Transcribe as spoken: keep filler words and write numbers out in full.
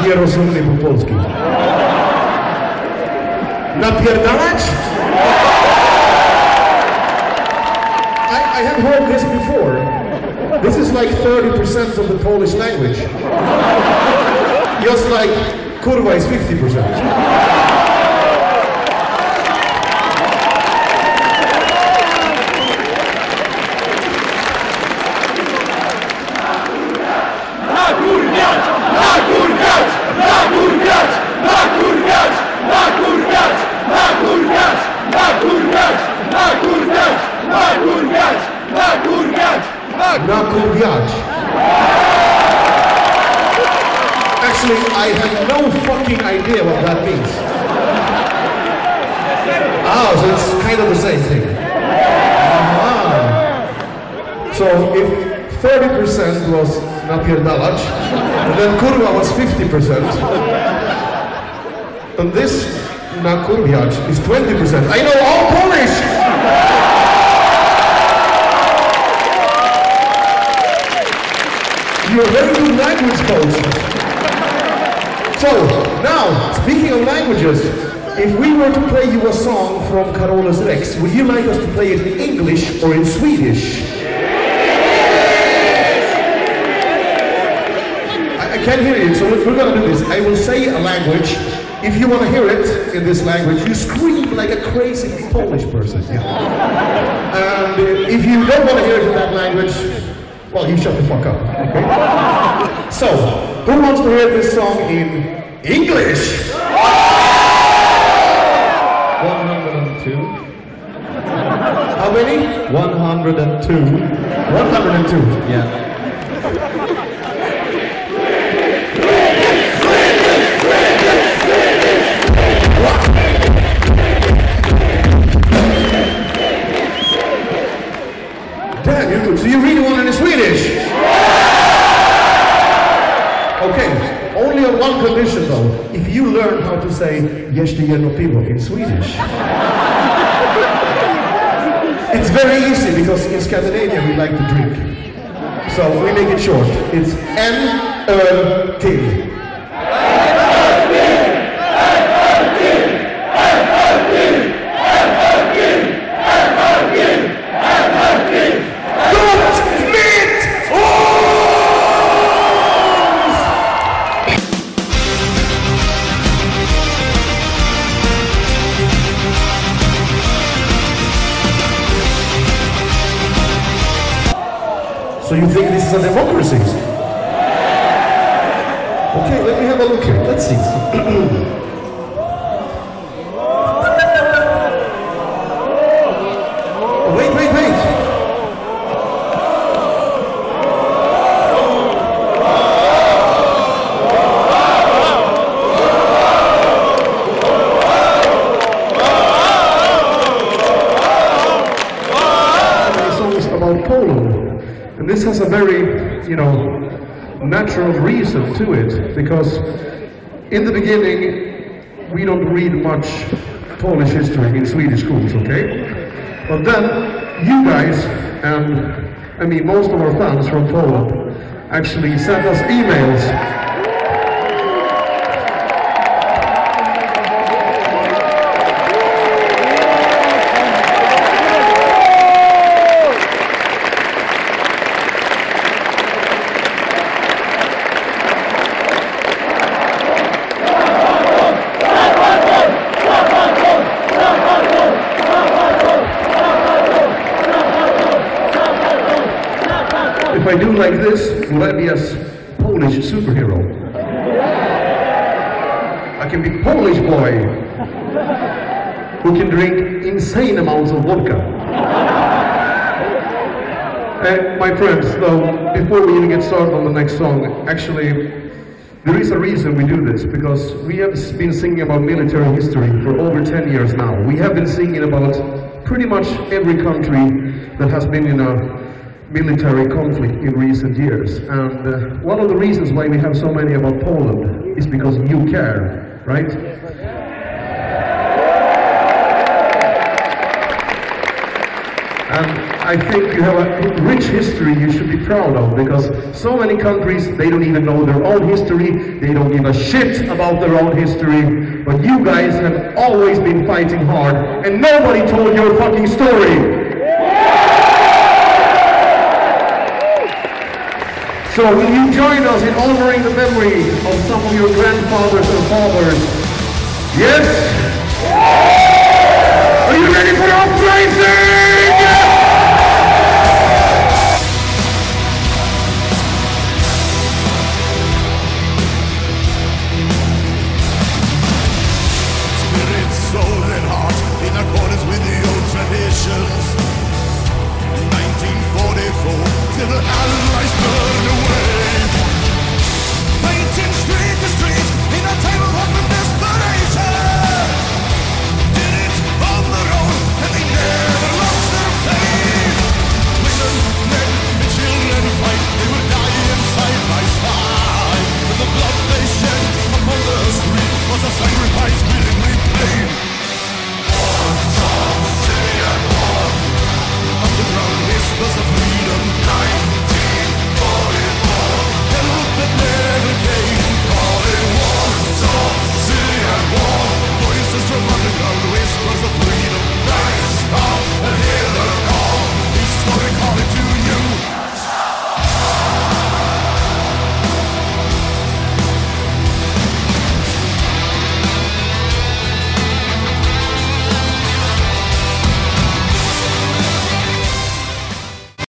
nierozumny po polsku. Napierdalać? I, I have heard this before. This is like thirty percent of the Polish language. Just like kurwa is fifty percent. Nakurwiać. Actually, I have no fucking idea what that means. Ah, so it's kind of the same thing. Ah. So if thirty percent was napierdalać, and then kurwa was fifty percent, and this nakurwiać is twenty percent. I know all Polish! You're a very good language coach. So, now, speaking of languages, if we were to play you a song from Carolus Rex, would you like us to play it in English or in Swedish? I, I can't hear you, so we're going to do this. I will say a language. If you want to hear it in this language, you scream like a crazy Polish person. Yeah. And uh, if you don't want to hear it in that language, well, you shut the fuck up, okay? So, who wants to hear this song in English? one hundred two. How many? one hundred two. one hundred two. Yeah. Damn, you're good. So you really want it in Swedish? Okay, only on one condition though. If you learn how to say "Jeszcze jedno piwo" in Swedish. It's very easy because in Scandinavia we like to drink. So we make it short. It's en öl till. So you think this is a democracy? Okay, let me have a look here. Let's see. Wait, wait, wait. The song is about Poland. And this has a very, you know, natural reason to it, because in the beginning we don't read much Polish history in Swedish schools, okay? But then you guys, and I mean most of our fans from Poland, actually sent us emails. If I do like this, will I be a Polish superhero? I can be Polish boy who can drink insane amounts of vodka. And my friends, though, before we even get started on the next song, actually, there is a reason we do this, because we have been singing about military history for over ten years now. We have been singing about pretty much every country that has been in a military conflict in recent years, and uh, one of the reasons why we have so many about Poland is because you care, right? And I think you have a rich history you should be proud of, because so many countries, they don't even know their own history, they don't give a shit about their own history, but you guys have always been fighting hard, and nobody told your fucking story. So will you join us in honoring the memory of some of your grandfathers and fathers? Yes? Are you ready for uprising?